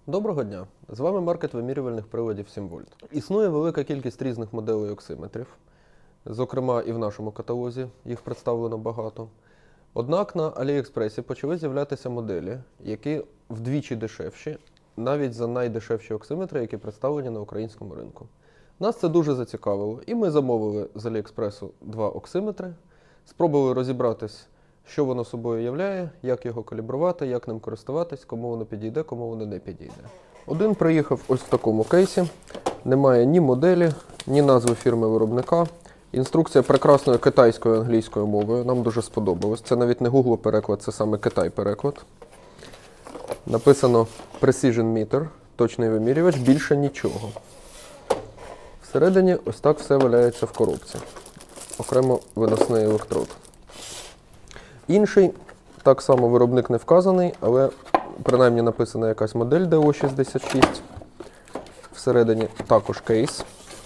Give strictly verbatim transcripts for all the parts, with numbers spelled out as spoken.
Доброго дня! З вами маркет вимірювальних приладів сім вольт. Існує велика кількість різних моделей оксиметрів, зокрема і в нашому каталозі їх представлено багато. Однак на Аліекспресі почали з'являтися моделі, які вдвічі дешевші, навіть за найдешевші оксиметри, які представлені на українському ринку. Нас це дуже зацікавило, і ми замовили з Аліекспресу два оксиметри, спробували розібратись, що воно собою являє, як його калібрувати, як ним користуватись, кому воно підійде, кому воно не підійде. Один приїхав ось в такому кейсі, немає ні моделі, ні назви фірми-виробника. Інструкція прекрасною китайською і англійською мовою, нам дуже сподобалось. Це навіть не Google переклад, це саме Китай-переклад. Написано Precision Meter, точний вимірювач, більше нічого. Всередині ось так все валяється в коробці. Окремо виносний електрод. Інший, так само виробник не вказаний, але принаймні написана якась модель ді о шістдесят шість. Всередині також кейс,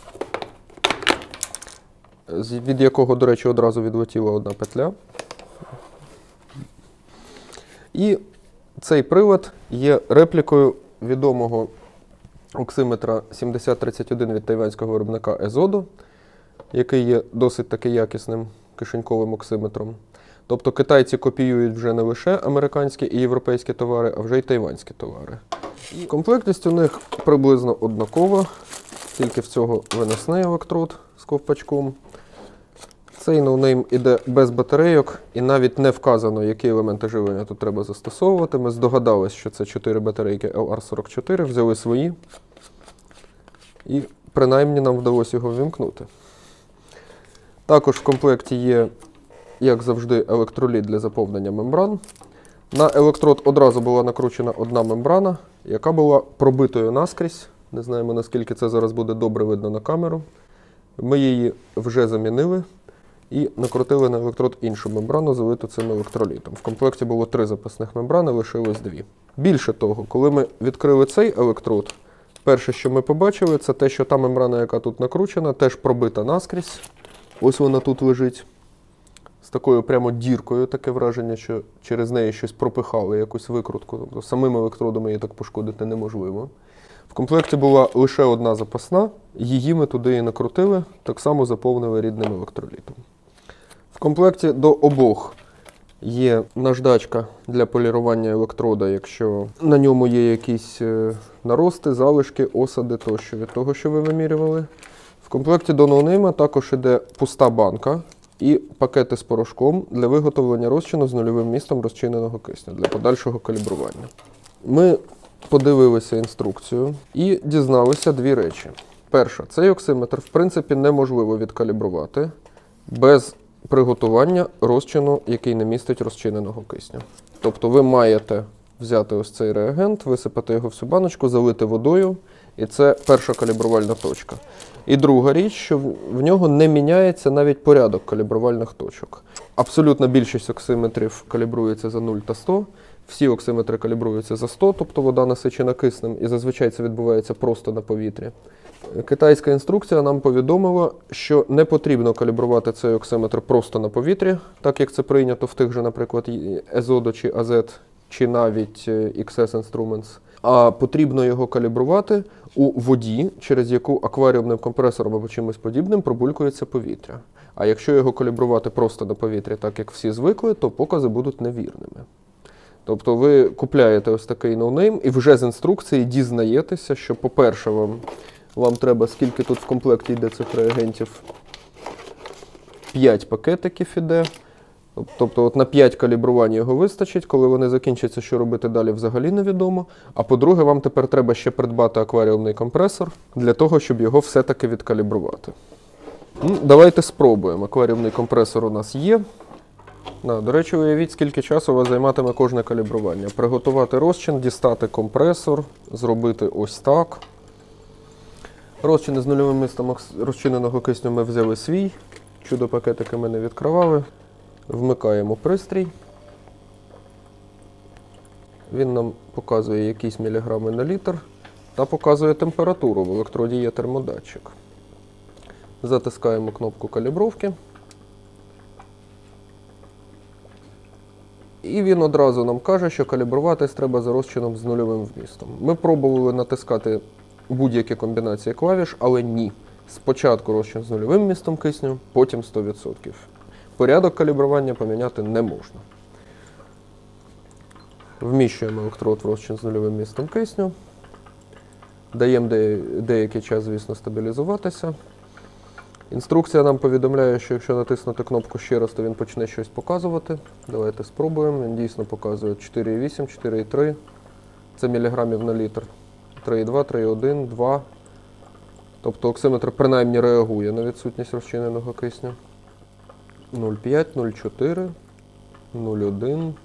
від якого, до речі, одразу відлетіла одна петля. І цей прилад є реплікою відомого оксиметра сімдесят тридцять один від тайванського виробника Езодо, який є досить таки якісним кишеньковим оксиметром. Тобто китайці копіюють вже не лише американські і європейські товари, а вже й тайванські товари. І комплектність у них приблизно однакова, тільки в цього виносний електрод з ковпачком. Цей ноунейм іде без батарейок і навіть не вказано, які елементи живлення тут треба застосовувати. Ми здогадалися, що це чотири батарейки ел ар сорок чотири, взяли свої і принаймні нам вдалося його ввімкнути. Також в комплекті є, як завжди, електроліт для заповнення мембран. На електрод одразу була накручена одна мембрана, яка була пробитою наскрізь. Не знаємо, наскільки це зараз буде добре видно на камеру. Ми її вже замінили і накрутили на електрод іншу мембрану, залиту цим електролітом. В комплекті було три запасних мембрани, лишилось дві. Більше того, коли ми відкрили цей електрод, перше, що ми побачили, це те, що та мембрана, яка тут накручена, теж пробита наскрізь. Ось вона тут лежить. З такою прямо діркою, таке враження, що через неї щось пропихали, якусь викрутку. Тобто самим електродом її так пошкодити неможливо. В комплекті була лише одна запасна, її ми туди і накрутили, так само заповнили рідним електролітом. В комплекті до обох є наждачка для полірування електрода, якщо на ньому є якісь нарости, залишки, осади тощо від того, що ви вимірювали. В комплекті до ноунейма також іде пуста банка і пакети з порошком для виготовлення розчину з нульовим містом розчиненого кисню для подальшого калібрування. Ми подивилися інструкцію і дізналися дві речі. Перша, цей оксиметр в принципі неможливо відкалібрувати без приготування розчину, який не містить розчиненого кисню. Тобто ви маєте взяти ось цей реагент, висипати його в цю баночку, залити водою, і це перша калібрувальна точка. І друга річ, що в нього не міняється навіть порядок калібрувальних точок. Абсолютна більшість оксиметрів калібрується за нуль та сто, всі оксиметри калібруються за сто, тобто вода насичена киснем, і зазвичай це відбувається просто на повітрі. Китайська інструкція нам повідомила, що не потрібно калібрувати цей оксиметр просто на повітрі, так як це прийнято в тих же, наприклад, Езодо чи ей зет, чи навіть ікс ес Instruments, а потрібно його калібрувати у воді, через яку акваріумним компресором або чимось подібним пробулькується повітря. А якщо його калібрувати просто на повітрі, так як всі звикли, то покази будуть невірними. Тобто ви купляєте ось такий ноунейм і вже з інструкції дізнаєтеся, що, по-перше, вам, вам треба, скільки тут в комплекті йде цих реагентів, п'ять пакетиків іде. Тобто от на п'ять калібрувань його вистачить, коли вони закінчаться, що робити далі взагалі невідомо. А по-друге, вам тепер треба ще придбати акваріумний компресор для того, щоб його все-таки відкалібрувати. Ну, давайте спробуємо. Акваріумний компресор у нас є. На, до речі, уявіть, скільки часу у вас займатиме кожне калібрування. Приготувати розчин, дістати компресор, зробити ось так. Розчини з нульовим містом розчиненого кисню ми взяли свій. Чудо-пакетики ми не відкривали. Вмикаємо пристрій. Він нам показує якісь міліграми на літр та показує температуру. В електроді є термодатчик. Затискаємо кнопку калібровки. І І він одразу нам каже, що калібруватись треба за розчином з нульовим вмістом. Ми пробували натискати будь-які комбінації клавіш, але ні. Спочатку розчин з нульовим вмістом кисню, потім сто відсотків. Порядок калібрування поміняти не можна. Вміщуємо електрод в розчин з нульовим вмістом кисню. Даємо де, деякий час, звісно, стабілізуватися. Інструкція нам повідомляє, що якщо натиснути кнопку ще раз, то він почне щось показувати. Давайте спробуємо. Він дійсно показує чотири цілих вісім, чотири цілих три. Це міліграмів на літр. три цілих два, три цілих один, два. Тобто оксиметр принаймні реагує на відсутність розчиненого кисню. нуль цілих п'ять, нуль цілих чотири, нуль цілих один,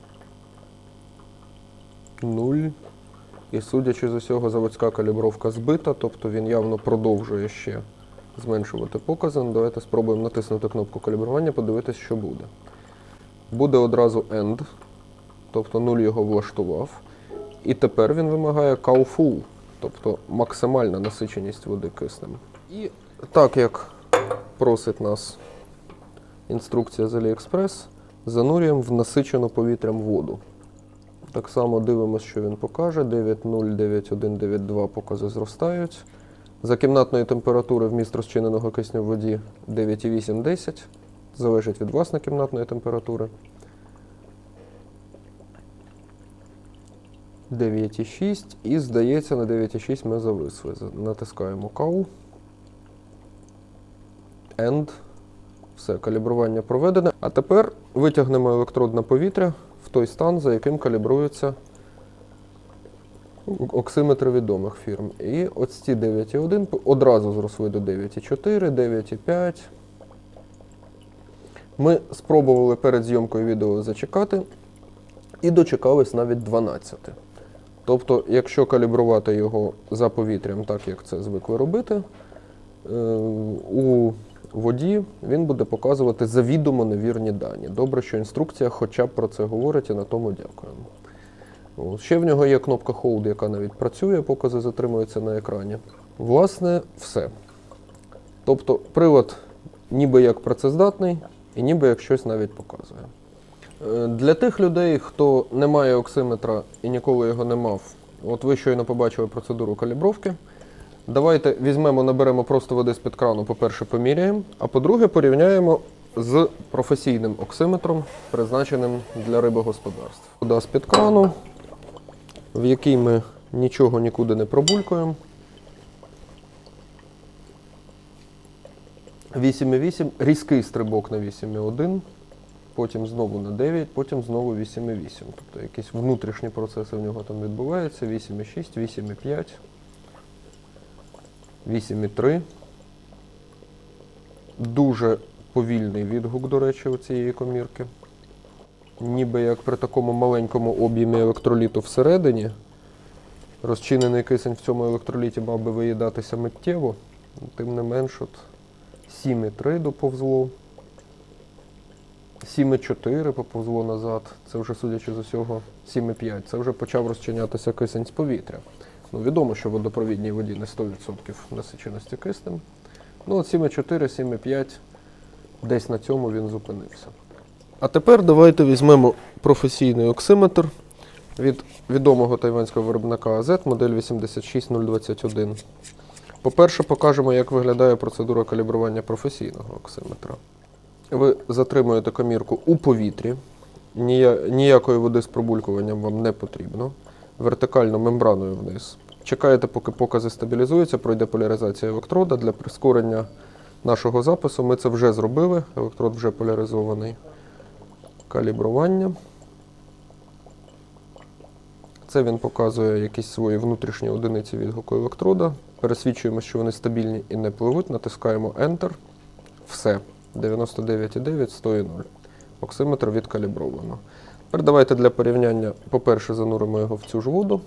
нуль. І судячи з усього, заводська калібровка збита, тобто він явно продовжує ще зменшувати покази. Давайте спробуємо натиснути кнопку калібрування, подивитися, що буде. Буде одразу End, тобто нуль його влаштував. І тепер він вимагає Cow Full, тобто максимальна насиченість води киснем. І так як просить нас інструкція з AliExpress, занурюємо в насичену повітрям воду. Так само дивимося, що він покаже. дев'ять нуль, дев'ять один, дев'ять два покази зростають. За кімнатної температури вміст розчиненого кисню в воді дев'ять цілих вісім, десять. Залежить від власної кімнатної температури. дев'ять цілих шість. І, здається, на дев'ять цілих шість ми зависли. Натискаємо Cow. End. Все, калібрування проведене. А тепер витягнемо електрод на повітря в той стан, за яким калібруються оксиметри відомих фірм. І ось ці дев'ять цілих один одразу зросли до дев'ять цілих чотири, дев'ять цілих п'ять. Ми спробували перед зйомкою відео зачекати і дочекались навіть дванадцяти. Тобто, якщо калібрувати його за повітрям, так як це звикли робити, у воді він буде показувати завідомо невірні дані. Добре, що інструкція хоча б про це говорить, і на тому дякуємо. Ще в нього є кнопка Hold, яка навіть працює, покази затримуються на екрані. Власне, все. Тобто прилад ніби як працездатний і ніби як щось навіть показує. Для тих людей, хто не має оксиметра і ніколи його не мав, от ви щойно побачили процедуру калібровки, давайте візьмемо, наберемо просто води з-під крану, по-перше, поміряємо, а по-друге, порівняємо з професійним оксиметром, призначеним для рибогосподарств. Вода з-під крану, в якій ми нічого нікуди не пробулькуємо. вісім цілих вісім, різкий стрибок на вісім цілих один, потім знову на дев'ять, потім знову вісім цілих вісім. Тобто якісь внутрішні процеси в нього там відбуваються. вісім цілих шість, вісім цілих п'ять, вісім цілих три. Дуже повільний відгук, до речі, у цієї комірки. Ніби як при такому маленькому об'ємі електроліту всередині, розчинений кисень в цьому електроліті мав би виїдатися миттєво, тим не менш, от сім цілих три доповзло, сім цілих чотири поповзло назад, це вже, судячи з усього, сім цілих п'ять, це вже почав розчинятися кисень з повітря. Ну, відомо, що в водопровідній воді не сто відсотків насиченості киснем. Ну, от сім цілих чотири, сім цілих п'ять, десь на цьому він зупинився. А тепер давайте візьмемо професійний оксиметр від відомого тайванського виробника ей зет, модель вісімдесят шість нуль двадцять один. По-перше, покажемо, як виглядає процедура калібрування професійного оксиметра. Ви затримуєте комірку у повітрі, ніякої води з пробулькуванням вам не потрібно, вертикально мембраною вниз. Чекаєте, поки покази стабілізуються, пройде поляризація електрода. Для прискорення нашого запису ми це вже зробили, електрод вже поляризований. Калібрування. Це він показує якісь свої внутрішні одиниці відгуку електрода. Пересвідчуємо, що вони стабільні і не пливуть. Натискаємо Enter. Все. дев'яносто дев'ять цілих дев'ять, сто і нуль. Оксиметр відкалібровано. Тепер давайте для порівняння, по-перше, зануримо його в цю ж воду.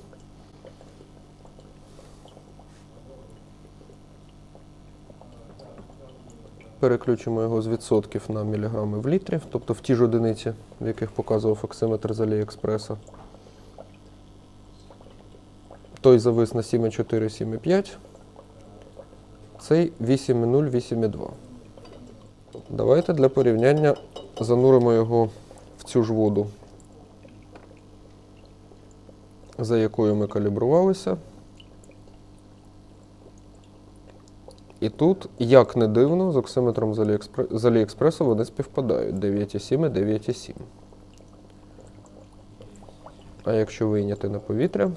Переключимо його з відсотків на міліграми в літрі, тобто в ті ж одиниці, в яких показував оксиметр з AliExpress. Той завис на сім цілих чотири, сім цілих п'ять. Цей вісім цілих нуль, вісім цілих два. Давайте для порівняння зануримо його в цю ж воду за якою ми калібрувалися. І тут, як не дивно, з оксиметром з, Аліекспрес... з Аліекспресу вони співпадають. дев'ять і сім і дев'ять і сім. А якщо вийняти на повітря,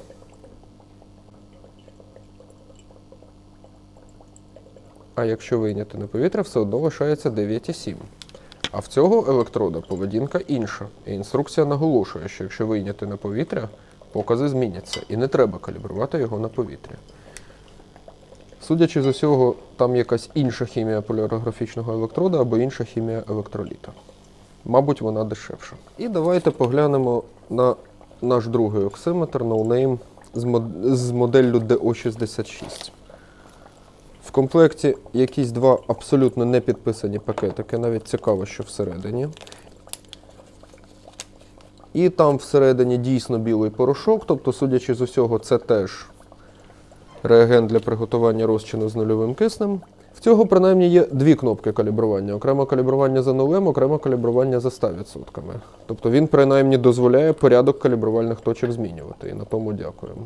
а якщо вийняти на повітря, все одно лишається дев'ять і сім. А в цього електрода поведінка інша. І інструкція наголошує, що якщо вийняти на повітря, покази зміняться. І не треба калібрувати його на повітря. Судячи з усього, там якась інша хімія полярографічного електрода або інша хімія електроліта. Мабуть, вона дешевша. І давайте поглянемо на наш другий оксиметр No Name з, мод... з моделлю ді о шістдесят шість. В комплекті якісь два абсолютно не підписані пакетики, навіть цікаво, що всередині. І там всередині дійсно білий порошок, тобто, судячи з усього, це теж реагент для приготування розчину з нульовим киснем. В цього, принаймні, є дві кнопки калібрування. Окремо калібрування за нулем, окремо калібрування за ста відсотками. Тобто він, принаймні, дозволяє порядок калібрувальних точок змінювати. І на тому дякуємо.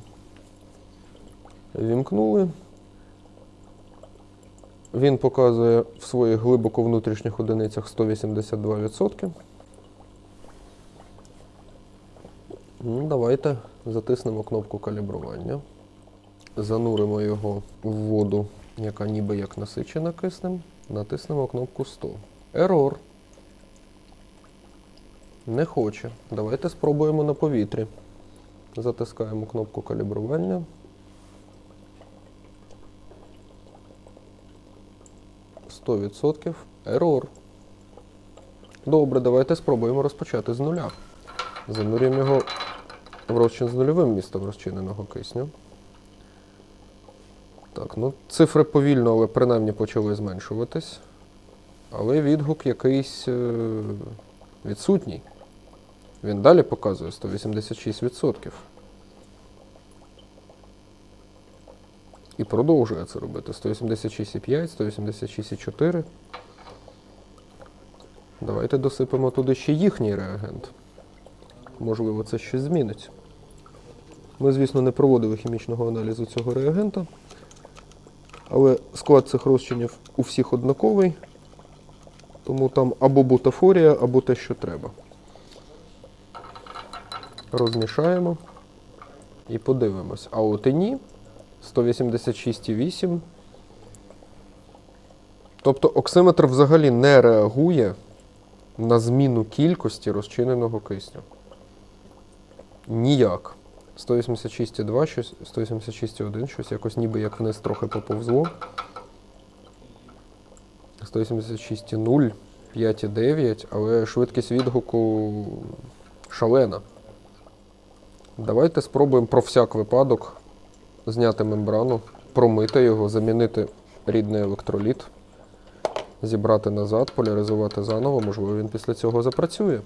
Вімкнули. Він показує в своїх глибоко внутрішніх одиницях сто вісімдесят два відсотки. Давайте затиснемо кнопку калібрування. Зануримо його в воду, яка ніби як насичена киснем. Натиснемо кнопку сто. Ерор. Не хоче. Давайте спробуємо на повітрі. Затискаємо кнопку калібрування. сто відсотків. Ерор. Добре, давайте спробуємо розпочати з нуля. Занурюємо його в розчин з нульовим містом розчиненого кисню. Так, ну цифри повільно, але принаймні почали зменшуватись. Але відгук якийсь е відсутній. Він далі показує сто вісімдесят шість відсотків. І продовжує це робити. сто вісімдесят шість і п'ять, сто вісімдесят шість і чотири. Давайте досипемо туди ще їхній реагент. Можливо, це щось змінить. Ми, звісно, не проводили хімічного аналізу цього реагента. Але склад цих розчинів у всіх однаковий. Тому там або бутафорія, або те, що треба. Розмішаємо і подивимось. А от і ні. сто вісімдесят шість і вісім. Тобто оксиметр взагалі не реагує на зміну кількості розчиненого кисню. Ніяк. сто вісімдесят шість і два, щось, сто вісімдесят шість і один, щось якось ніби як вниз трохи поповзло. сто вісімдесят шість і нуль, п'ять і дев'ять, але швидкість відгуку шалена. Давайте спробуємо про всяк випадок зняти мембрану, промити його, замінити рідний електроліт, зібрати назад, поляризувати заново, можливо, він після цього запрацює.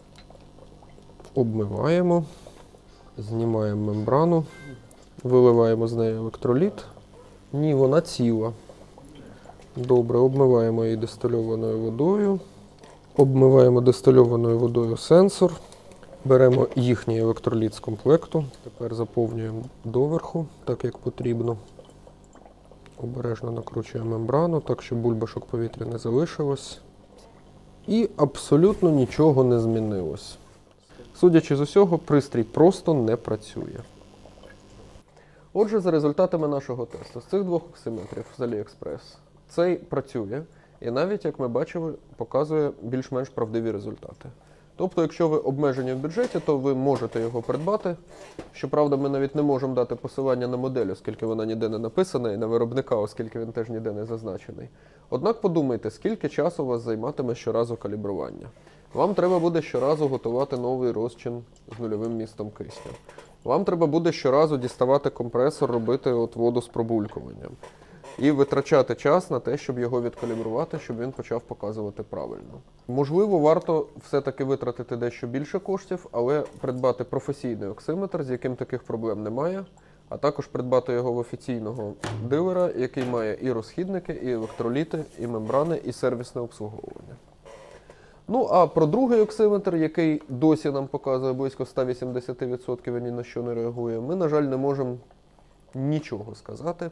Обмиваємо, знімаємо мембрану, виливаємо з неї електроліт. Ні, вона ціла. Добре, обмиваємо її дистильованою водою. Обмиваємо дистильованою водою сенсор. Беремо їхній електроліт з комплекту. Тепер заповнюємо доверху, так як потрібно. Обережно накручуємо мембрану, так, щоб бульбашок повітря не залишилось. І абсолютно нічого не змінилось. Судячи з усього, пристрій просто не працює. Отже, за результатами нашого тесту з цих двох оксиметрів з AliExpress, цей працює і навіть, як ми бачили, показує більш-менш правдиві результати. Тобто, якщо ви обмежені в бюджеті, то ви можете його придбати. Щоправда, ми навіть не можемо дати посилання на модель, оскільки вона ніде не написана, і на виробника, оскільки він теж ніде не зазначений. Однак подумайте, скільки часу у вас займатиме щоразу калібрування. Вам треба буде щоразу готувати новий розчин з нульовим містом кисню. Вам треба буде щоразу діставати компресор, робити от воду з пробулькуванням. І витрачати час на те, щоб його відкалібрувати, щоб він почав показувати правильно. Можливо, варто все-таки витратити дещо більше коштів, але придбати професійний оксиметр, з яким таких проблем немає, а також придбати його в офіційного дилера, який має і розхідники, і електроліти, і мембрани, і сервісне обслуговування. Ну, а про другий оксиметр, який досі нам показує близько сто вісімдесят відсотків і ні на що не реагує, ми, на жаль, не можемо нічого сказати.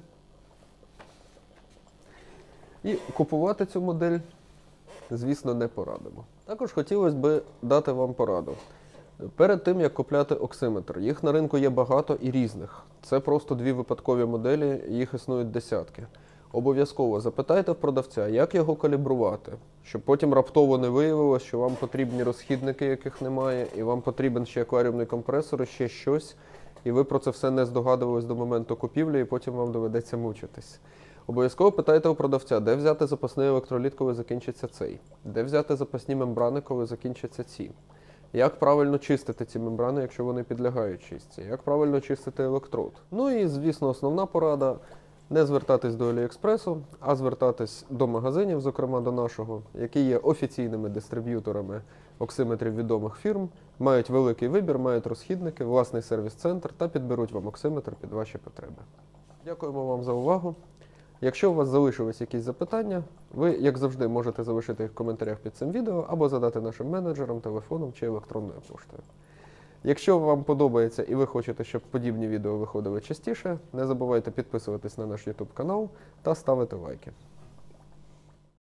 І купувати цю модель, звісно, не порадимо. Також хотілося б дати вам пораду. Перед тим, як купляти оксиметр, їх на ринку є багато і різних. Це просто дві випадкові моделі, їх існують десятки. Обов'язково запитайте в продавця, як його калібрувати, щоб потім раптово не виявилось, що вам потрібні розхідники, яких немає, і вам потрібен ще акваріумний компресор, і ще щось, і ви про це все не здогадувались до моменту купівлі, і потім вам доведеться мучитись. Обов'язково питайте у продавця, де взяти запасний електроліт, коли закінчиться цей, де взяти запасні мембрани, коли закінчаться ці. Як правильно чистити ці мембрани, якщо вони підлягають чистці, як правильно чистити електрод. Ну і, звісно, основна порада – не звертатись до Аліекспресу, а звертатись до магазинів, зокрема до нашого, які є офіційними дистриб'юторами оксиметрів відомих фірм, мають великий вибір, мають розхідники, власний сервіс-центр та підберуть вам оксиметр під ваші потреби. Дякуємо вам за увагу. Якщо у вас залишились якісь запитання, ви, як завжди, можете залишити їх в коментарях під цим відео або задати нашим менеджерам, телефоном чи електронною поштою. Якщо вам подобається і ви хочете, щоб подібні відео виходили частіше, не забувайте підписуватись на наш ютуб канал та ставити лайки.